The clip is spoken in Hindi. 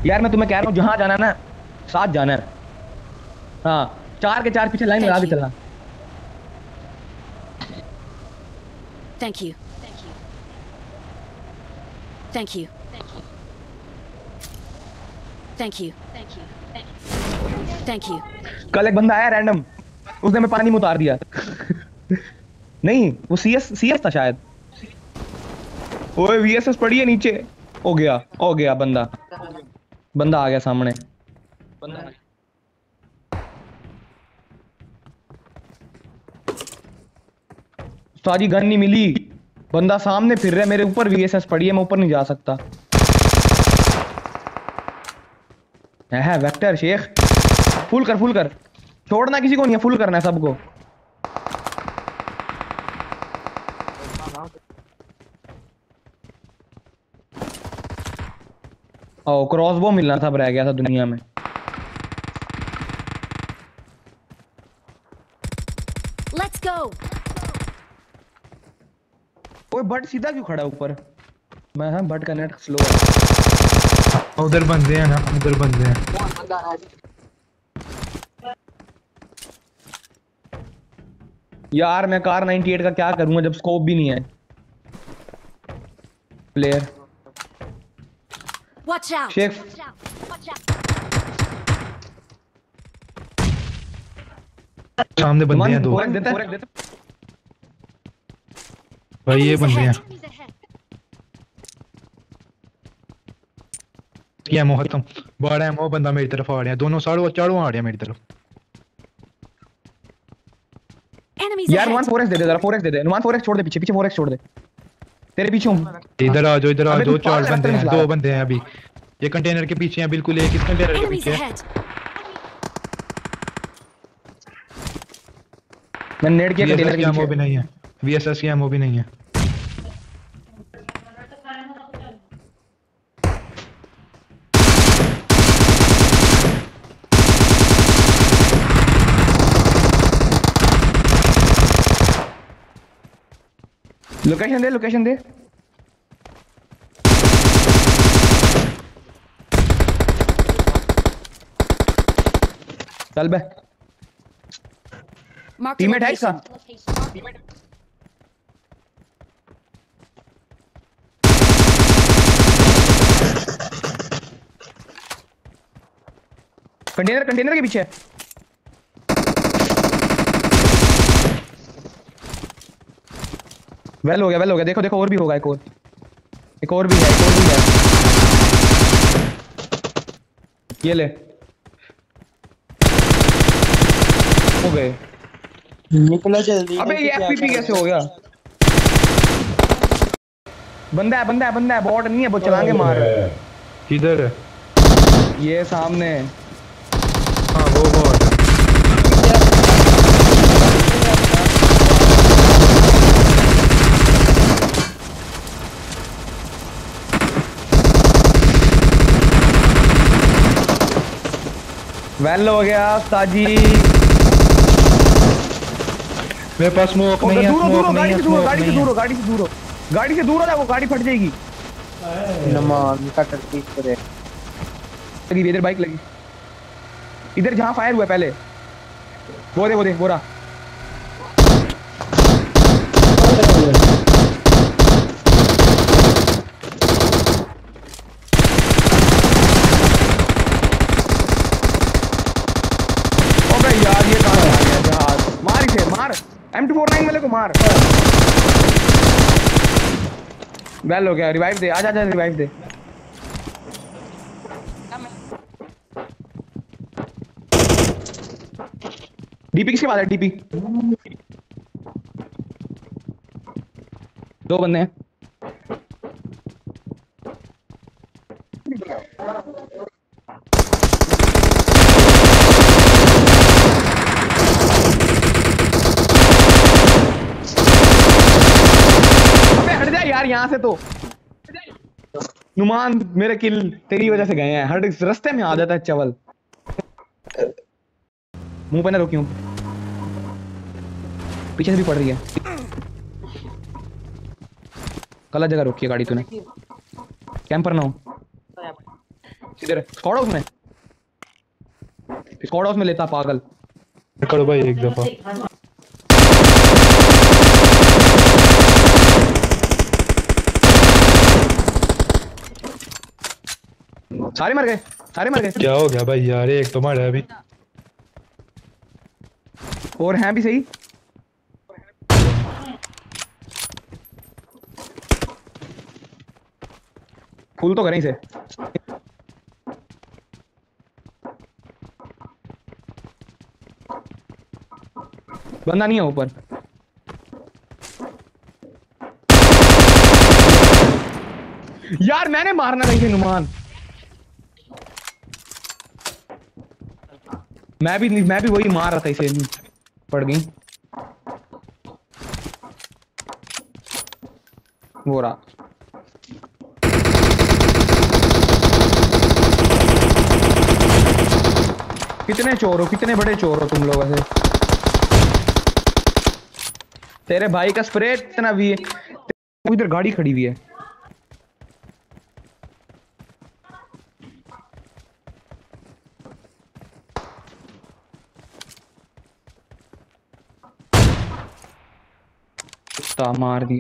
यार मैं तुम्हें कह रहा हूँ जहाँ जाना है ना साथ जाना है। हाँ 4 के 4 पीछे लाइन लगा के चलना। Thank you. Thank you. Thank you. Thank you. कल एक बंदा आया रैंडम, उसने मैं पानी में उतार दिया। नहीं वो सीएस था शायद। ओए वीएसएस पड़ी है नीचे। हो गया बंदा आ गया सामने। सारी गन नहीं मिली, बंदा सामने फिर रहा है मेरे ऊपर, वीएसएस पड़ी है, मैं ऊपर नहीं जा सकता। है वेक्टर शेख, फुल कर छोड़ना किसी को नहीं है, फुल करना है सबको। ओ क्रॉसबो मिलना था, अब रह गया था दुनिया में। Let's go. ओए बट सीधा क्यों खड़ा है ऊपर? मैं हाँ बट का नेट स्लो है। उधर बंदे हैं ना, उधर बंदे हैं। यार मैं कार 98 का क्या करूंगा जब स्कोप भी नहीं है। Player Watch out. शेख सामने बंदे हैं 2 भाई, ये बंदे हैं। ये एमो खत्म, बड़ा एमो बंदा मेरी तरफ आ रहा है, दोनों चारों आ रहे हैं मेरी तरफ। Enemies यार ahead. 14x दे दे जरा, 4x दे दे। 4x छोड़ दे, पीछे 4x छोड़ दे, तेरे पीछे हूं। इधर आ जाओ अबे तू 4 पागल बंदे है, हैं, चला 2 बंदे हैं अभी। ये कंटेनर के पीछे हैं, बिल्कुल एक इस कंटेनर के Enemies पीछे है। ahead. मैं नेट किया कंटेनर के एमो पीछे। भी नहीं है, वीएसएस की एमो भी नहीं है। लोकेशन दे। चल बे, Mark the टीममेट है इसका। location. कंटेनर के पीछे। वेल हो गया। देखो और भी होगा, एक और भी है। ये ले, हो गए। निकलो जल्दी। अबे ये एफपीपी कैसे हो गया? बंदा है बॉट नहीं है, वो चलाएंगे मार। किधर है? ये सामने। हाँ वो बॉट है। वेल हो गया ताजी। मेरे पास स्मोक नहीं है, स्मोक नहीं है, स्मोक नहीं है। गाड़ी से दूर हो जा, वो गाड़ी फट जाएगी। नमान का टर्की करे लगी इधर, बाइक लगी इधर जहां फायर हुआ पहले। वो दे बोरा। अबे यार ये कहां आ गया जहाज? मार इसे, मार M249 वाले को मार। वेल हो गया, रिवाइव दे, आजा रिवाइव दे। डीपी किसके पास है? डीपी 2 बंदे हैं। अबे हट जा यार यहाँ से। तो नुमान मेरे किल तेरी वजह से गए हैं, हर रास्ते में आ जाता है चवल। मुंह पे ना रोकी हूँ, पीछे से भी पड़ रही है। गलत जगह रोकी है गाड़ी तूने, कैंपर ना हो। इधर स्क्वाड हाउस में, स्क्वाड हाउस में लेता पागल। करो भाई एक दफा। सारे मर गए, सारे मर गए। क्या हो गया भाई यार, एक तो मारा है अभी। और हैं भी सही। फूल तो करें इसे। बंदा नहीं है ऊपर। यार मैंने मारना था इसे नुमान। मैं भी वही मार रहा था इसे, पड़ गई। वो रहा। कितने चोर हो, कितने बड़े चोर हो तुम लोग ऐसे। तेरे भाई का स्प्रे इतना भी है। इधर गाड़ी खड़ी हुई है। कुत्ता मार दी।